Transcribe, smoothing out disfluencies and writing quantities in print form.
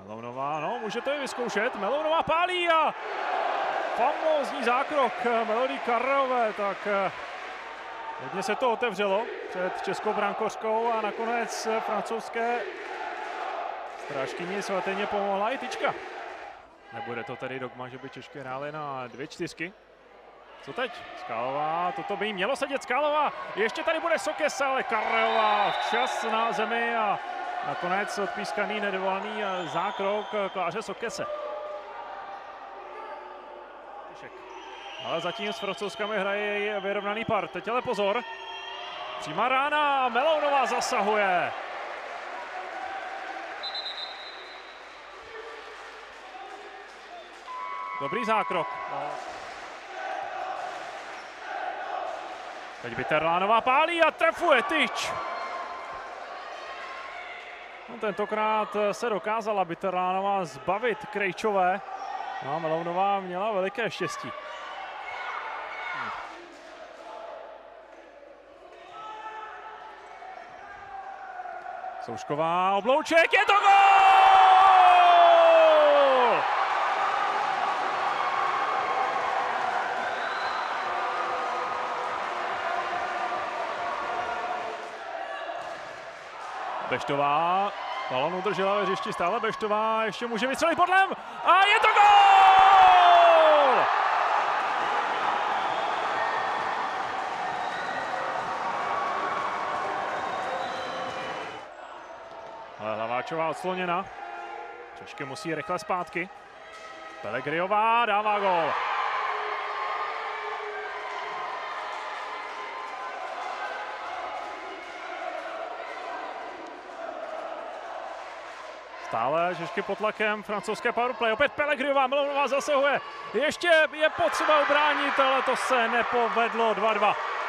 Melounová, no, může to i vyzkoušet. Melounová pálí a famózní zákrok Melody Karlové, tak hodně se to otevřelo před českou brankořkou a nakonec francouzské strážkyni svatyně pomohla i tyčka. Nebude to tedy dogma, že by Češky hrály na 2-4. Co teď? Skálová, toto by jí mělo sedět. Skálová, ještě tady bude Sokes, ale Karlová včas na zemi a nakonec odpískaný nedovolený zákrok Kláře Sokese. Ale zatím s francouzskami hraje vyrovnaný par. Teď ale pozor. Přímá rána, Melounová zasahuje. Dobrý zákrok. Teď Bitterlánová pálí a trefuje tyč. No, tentokrát se dokázala Bitterlánová zbavit Krejčové. No, Melounová měla veliké štěstí. Soušková, oblouček, je to gól! Beštová, balon udržela ve hřišti, stále Beštová, ještě může vystřelit podlem a je to gól! Ale Hlaváčová odsloněna. Češky musí rychle zpátky. Pellegriová dává gól. Stále Češky pod tlakem, francouzské powerplay, opět Pellegriová, Melounová zasahuje. Ještě je potřeba ubránit, ale to se nepovedlo, 2-2.